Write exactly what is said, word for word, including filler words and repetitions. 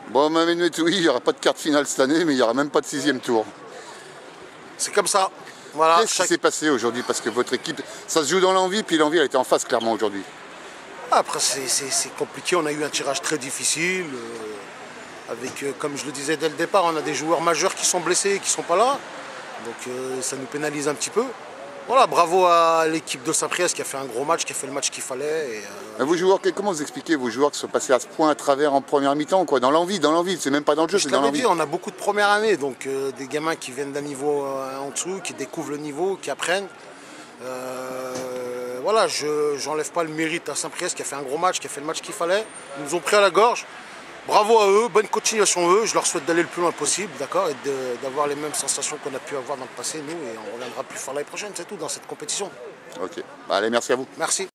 Bon, Mamenoui, il n'y aura pas de quart de finale cette année, mais il n'y aura même pas de sixième tour. C'est comme ça. Voilà. Qu'est-ce Chaque... qui s'est passé aujourd'hui? Parce que votre équipe, ça se joue dans l'envie, puis l'envie, elle était en face clairement aujourd'hui. Après, c'est compliqué. On a eu un tirage très difficile. Euh, avec, euh, comme je le disais dès le départ, on a des joueurs majeurs qui sont blessés et qui ne sont pas là. Donc euh, ça nous pénalise un petit peu. Voilà, bravo à l'équipe de Saint-Priest qui a fait un gros match, qui a fait le match qu'il fallait. Et, euh... Vos joueurs, comment vous expliquez vos joueurs qui sont passés à ce point à travers en première mi-temps, quoi, dans l'envie, dans l'envie, c'est même pas dans le jeu, c'est dans l'envie. On a beaucoup de première année, donc euh, des gamins qui viennent d'un niveau euh, en dessous, qui découvrent le niveau, qui apprennent. Euh, voilà, je n'enlève pas le mérite à Saint-Priest qui a fait un gros match, qui a fait le match qu'il fallait. Ils nous ont pris à la gorge. Bravo à eux, bonne continuation à eux. Je leur souhaite d'aller le plus loin possible, d'accord, et d'avoir les mêmes sensations qu'on a pu avoir dans le passé, nous, et on reviendra plus fort l'année prochaine, c'est tout, dans cette compétition. Ok, allez, merci à vous. Merci.